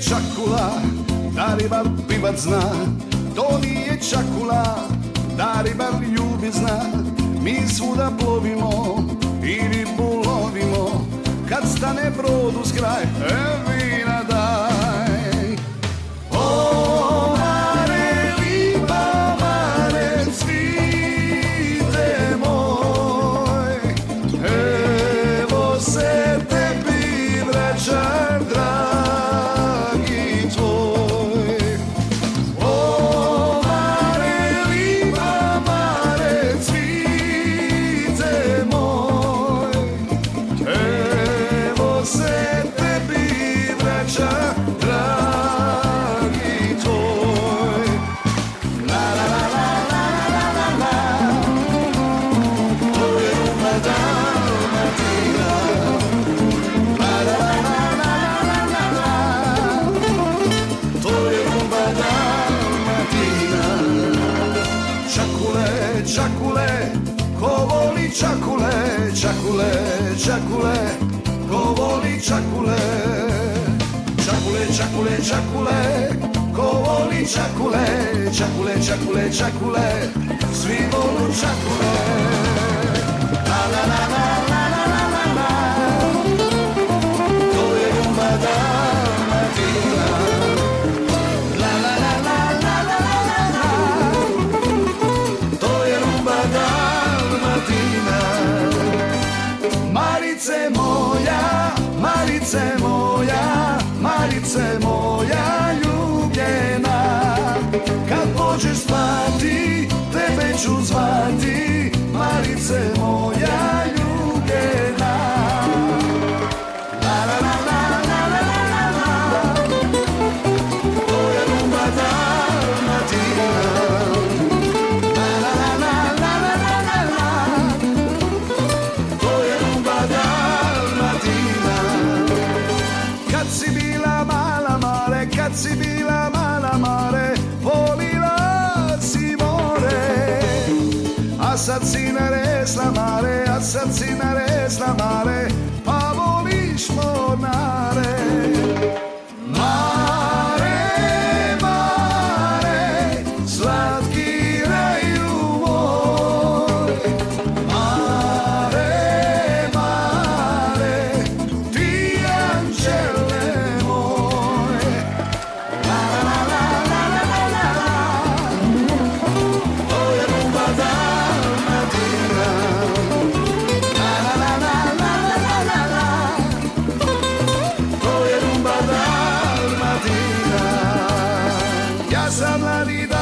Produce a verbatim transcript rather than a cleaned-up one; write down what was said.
čakula, da ribar plivat zna. To nije čakula, da ribar ljubit zna. Mi svuda plovimo i ribu lovimo, kad stane brod uz kraj, e vina daj. O mare, lipa mare, cvite moj, evo se tebi vraćam, dragi tvoj. O mare, lipa mare, cvite moj, evo se tebi vraćam, dragi tvoj. La la la la la la la la, to je rumba Dalmatina. La la la la la la la la, to je rumba Dalmatina. Čakule, čakule, ko voli čakule, čakule, čakule, ko voli čakule. Čakule, čakule, čakule, ko voli čakule, čakule, čakule, čakule, svi volu čakule. La la la la la la la la la, to je rumba Dalmatina. La la la la la la la la la, to je rumba Dalmatina. Marice moja, Marice moja, Marice moja ljubljena, kad pođeš spati, tebe ću zvati, Marice moja ljubljena. La la la la la la la la la, to je rumba Dalmatina. La la la la la la la la la, to je rumba Dalmatina. Kad si bila mala mare, kad si bila mala mare, volila si more. A sad si naresla mare, a sad si naresla mare, pa voliš mornare. Mare, mare, slatki raju moj. Mare, mare, ti anđele moj. La la la la la la la la, to je rumba Dalmatina. La la la la la la la la la, to je rumba Dalmatina. Ja sam mladi